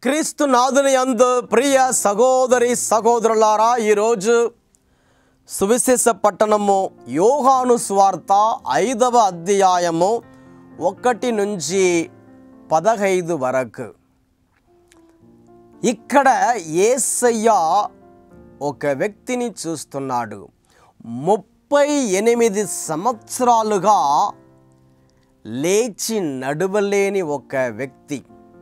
క్రీస్తు నాదుని యందు ప్రియ సహోదరి సహోదరులారా, ఈరోజు సువిశేష పట్టణము యోహాను సువార్త 5వ అధ్యాయము 1 నుంచి 15 వరకు. ఇక్కడ యేసయ్య ఒక వ్యక్తిని చూస్తున్నాడు. 38 సంవత్సరాలుగా లేచి నడవలేని ఒక వ్యక్తి,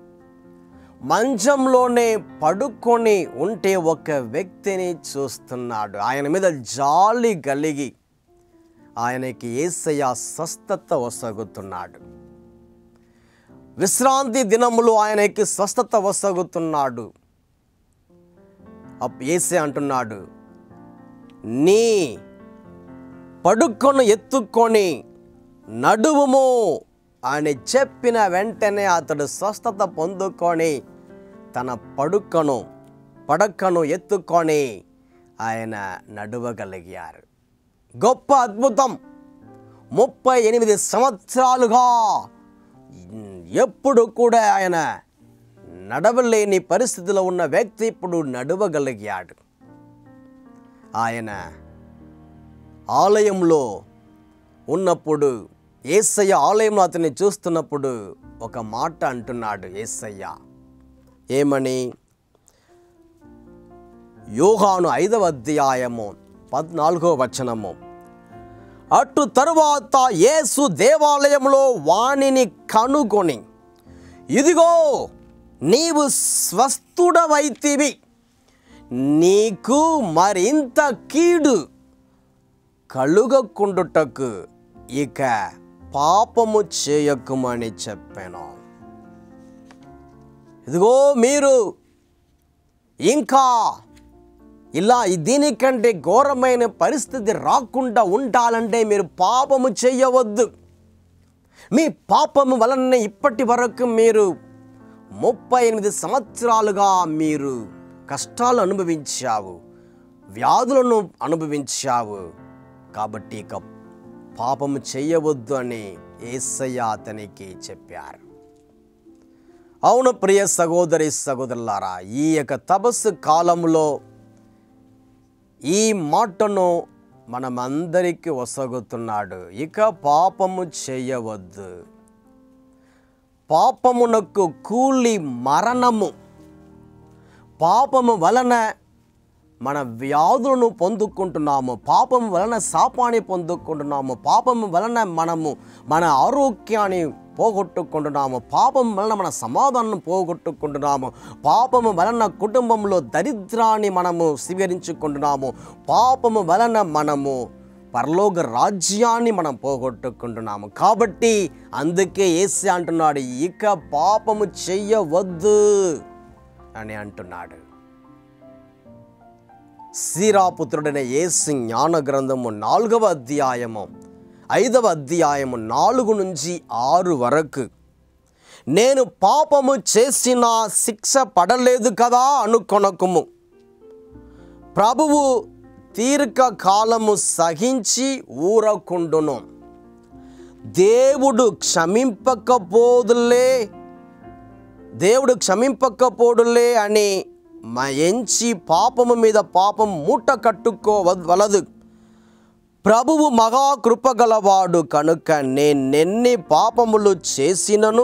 మంచంలోనే పడుకొని ఉంటే ఒక వ్యక్తిని చూస్తున్నాడు. ఆయన మీద జాలి కలిగి ఆయనకి యేసయ్య స్వస్థత వసగుతున్నాడు. విశ్రాంతి దినములు ఆయనకి స్వస్థత వసగుతున్నాడు. యేసయ్య అంటున్నాడు, నీ పడుకొని ఎత్తుకొని నడువుము అని చెప్పిన వెంటనే అతడు స్వస్థత పొందుకొని తన పడకను ఎత్తుకొని ఆయన నడవగలిగారు. గొప్ప అద్భుతం. 38 సంవత్సరాలుగా ఎప్పుడు కూడా ఆయన నడవలేని పరిస్థితిలో ఉన్న వ్యక్తి ఇప్పుడు నడవగలిగాడు. ఆయన ఆలయంలో ఉన్నప్పుడు, యేసయ్య ఆలయంలో అతన్ని చూస్తున్నప్పుడు ఒక మాట అంటున్నాడు యేసయ్య. ఏమని? యోహాను 5వ అధ్యాయము 14వ వచనము. అటు తరువాత యేసు దేవాలయంలో వానిని కనుగొని, ఇదిగో నీవు స్వస్థుడవైతివి, నీకు మరింత కీడు కలుగకుండుటకు ఇక పాపము చేయకుమని చెప్పాను. ఇదిగో మీరు ఇంకా ఇలా దీనికంటే ఘోరమైన పరిస్థితి రాకుండా ఉండాలంటే మీరు పాపము చేయవద్దు. మీ పాపము వలన ఇప్పటి వరకు మీరు 38 సంవత్సరాలుగా మీరు కష్టాలు అనుభవించావు, వ్యాధులను అనుభవించావు. కాబట్టి ఇక పాపము చేయవద్దు అని యేసయ్య అతనికి చెప్పారు. అవును ప్రియ సహోదరి సహోదరులారా, ఈ యొక్క తపస్సు కాలంలో ఈ మాటను మనమందరికీ వసగుతున్నాడు. ఇక పాపము చేయవద్దు. పాపమునకు కూలి మరణము. పాపము వలన మన వ్యాధులను పొందుకుంటున్నాము, పాపం వలన శాపాన్ని పొందుకుంటున్నాము, పాపం వలన మనము మన ఆరోగ్యాన్ని పోగొట్టుకుంటున్నాము, పాపం వలన మన సమాధానం పోగొట్టుకుంటున్నాము, పాపము వలన కుటుంబంలో దరిద్రాన్ని మనము స్వీకరించుకుంటున్నాము, పాపము వలన మనము పరలోక రాజ్యాన్ని మనం పోగొట్టుకుంటున్నాము. కాబట్టి అందుకే యేసయ్య అంటున్నాడు, ఇక పాపము చెయ్యవద్దు అని అంటున్నాడు. సీరాపుత్రుడైన యేసు జ్ఞాన గ్రంథము 4వ అధ్యాయము 5వ అధ్యాయము 4 నుంచి 6 వరకు. నేను పాపము చేసిన శిక్ష పడలేదు కదా అనుకొనకుము, ప్రభువు దీర్ఘకాలము సహించి ఊరకుండును, దేవుడు క్షమింపకపోడులే అని ఎంచి పాపము మీద పాపం మూట కట్టుకోవలదు. ప్రభువు మహాకృపగలవాడు కనుక నేనెన్ని పాపములు చేసినను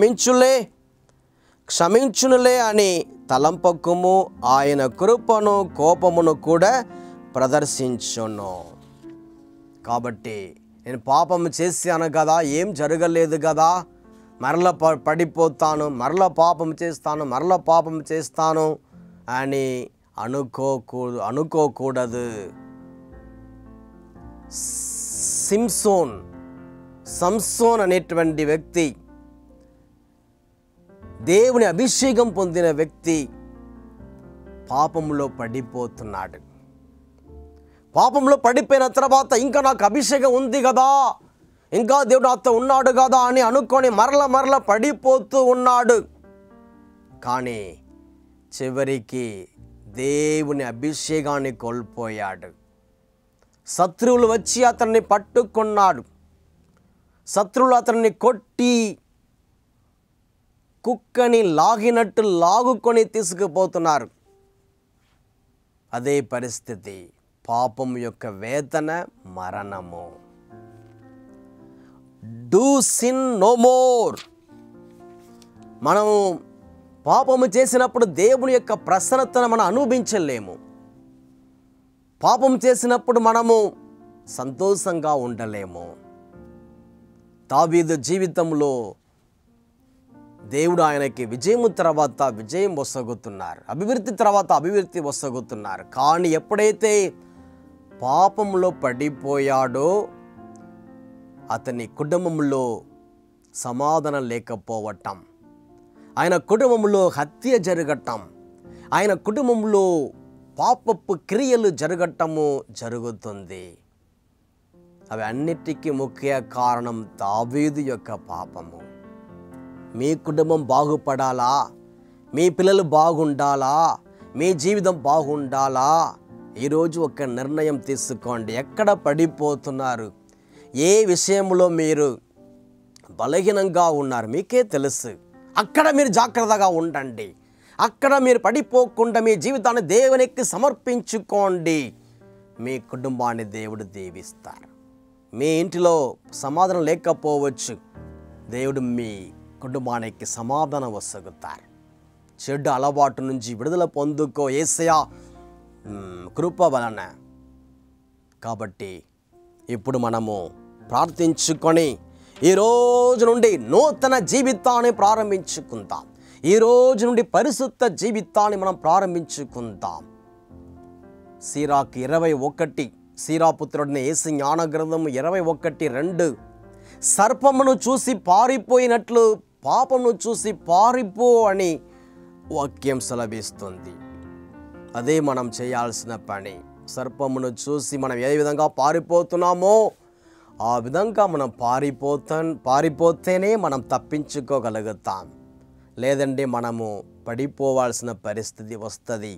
క్షమించునులే అని తలంపకుము, ఆయన కృపను కోపమును కూడా ప్రదర్శించును. కాబట్టి నేను పాపము చేశాను కదా, ఏం జరగలేదు కదా, మరల పడిపోతాను, మరల పాపం చేస్తాను అని అనుకోకూడదు. సంసోన్ అనేటువంటి వ్యక్తి, దేవుని అభిషేకం పొందిన వ్యక్తి పాపంలో పడిపోతున్నాడు. పాపంలో పడిపోయిన తర్వాత ఇంకా నాకు అభిషేకం ఉంది కదా, ఇంకా దేవుడు నాతో ఉన్నాడు కదా అని అనుకొని మరల పడిపోతూ ఉన్నాడు. కానీ చివరికి దేవుని అభిషేకాన్ని కోల్పోయాడు. శత్రువులు వచ్చి అతన్ని పట్టుకున్నాడు. శత్రువులు అతన్ని కొట్టి కుక్కని లాగినట్టు లాగుకొని తీసుకుపోతున్నారు. అదే పరిస్థితి. పాపం యొక్క వేదన మరణము. Do sin no more. మనము పాపము చేసినప్పుడు దేవుని యొక్క ప్రసన్నతను మనం అనుభవించలేము. పాపం చేసినప్పుడు మనము సంతోషంగా ఉండలేము. దావీదు జీవితంలో దేవుడు ఆయనకి విజయము తర్వాత విజయం వసగుతున్నారు, అభివృద్ధి తర్వాత అభివృద్ధి వసగుతున్నారు. కానీ ఎప్పుడైతే పాపంలో పడిపోయాడో అతని కుటుంబంలో సమాధానం లేకపోవటం, ఆయన కుటుంబంలో హత్య జరగటం, ఆయన కుటుంబంలో పాపపు క్రియలు జరగటము జరుగుతుంది. అవి అన్నిటికీ ముఖ్య కారణం దావీదు యొక్క పాపము. మీ కుటుంబం బాగుపడాలా, మీ పిల్లలు బాగుండాలా, మీ జీవితం బాగుండాలా, ఈరోజు ఒక నిర్ణయం తీసుకోండి. ఎక్కడ పడిపోతున్నారు, ఏ విషయంలో మీరు బలహీనంగా ఉన్నారు మీకే తెలుసు. అక్కడ మీరు జాగ్రత్తగా ఉండండి. అక్కడ మీరు పడిపోకుండా మీ జీవితాన్ని దేవునికి సమర్పించుకోండి. మీ కుటుంబాన్ని దేవుడు దీవిస్తారు. మీ ఇంటిలో సమాధానం లేకపోవచ్చు, దేవుడు మీ కుటుంబానికి సమాధానం వసగుతారు. చెడు అలవాటు నుంచి విడుదల పొందుకో యేసయ్య కృప వలన. కాబట్టి ఇప్పుడు మనము ప్రార్థించుకొని ఈ రోజు నుండి నూతన జీవితాన్ని ప్రారంభించుకుందాం. ఈ రోజు నుండి పరిశుద్ధ జీవితాన్ని మనం ప్రారంభించుకుందాం. సీరాకు 21, సీరాపుత్రుడిని యేసు జ్ఞాన గ్రంథము 21:2, సర్పమును చూసి పారిపోయినట్లు పాపమును చూసి పారిపో అని వాక్యం సెలవిస్తుంది. అదే మనం చేయాల్సిన పని. సర్పమును చూసి మనం ఏ విధంగా పారిపోతున్నామో ఆ విధంగా మనం పారిపోతేనే మనం తప్పించుకోగలుగుతాం. లేదంటే మనము పడిపోవాల్సిన పరిస్థితి వస్తుంది.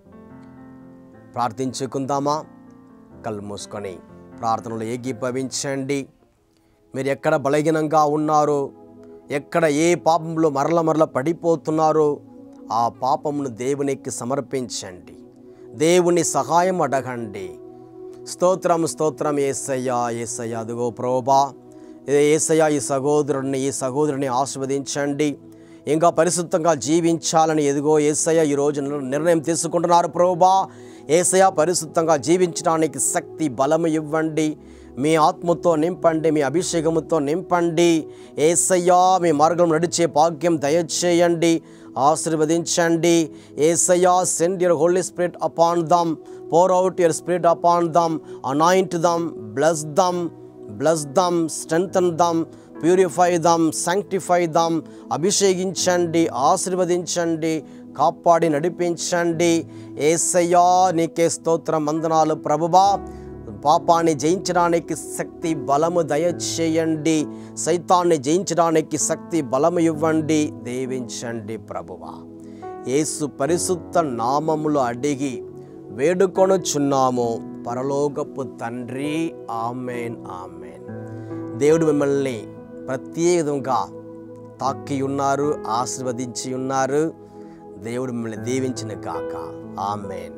ప్రార్థించుకుందామా? కళ్ళు మూసుకొని ప్రార్థనలు ఏకీభవించండి. మీరు ఎక్కడ బలహీనంగా ఉన్నారో, ఎక్కడ ఏ పాపంలో మరల పడిపోతున్నారో ఆ పాపమును దేవునికి సమర్పించండి. దేవుని సహాయం అడగండి. స్తోత్రం స్తోత్రం యేసయ్యా యేసయ్యా. అదిగో ప్రభువా, యేసయ్యా ఈ సహోదరుని ఆశీర్వదించండి. ఇంకా పరిశుద్ధంగా జీవించాలని ఎదుగో యేసయ్యా ఈరోజు నిర్ణయం తీసుకుంటున్నారు. ప్రభువా యేసయ్యా పరిశుద్ధంగా జీవించడానికి శక్తి బలము ఇవ్వండి. మీ ఆత్మతో నింపండి, మీ అభిషేకముతో నింపండి. యేసయ్యా మీ మార్గం నడిచే భాగ్యం దయచేయండి, ఆశీర్వదించండి. యేసయ్యా send your holy spirit upon them, pour out your spirit upon them, anoint them, bless them, strengthen them, purify them, sanctify them. అభిషేకించండి, ఆశీర్వదించండి, కాపాడి నడిపించండి. యేసయ్యా నీకే స్తోత్రం వందనాలు ప్రభువా. పాపాన్ని జయించడానికి శక్తి బలము దయచేయండి. సైతాన్ని జయించడానికి శక్తి బలము ఇవ్వండి, దీవించండి ప్రభువా. యేసు పరిశుద్ధ నామములో అడిగి వేడుకొనుచున్నాము పరలోకపు తండ్రి. Amen amen. దేవుడు మిమ్మల్ని ప్రత్యేకంగా తాకి ఉన్నారు, ఆశీర్వదించి ఉన్నారు. దేవుడు మిమ్మల్ని దీవించిన గాక. ఆమెన్.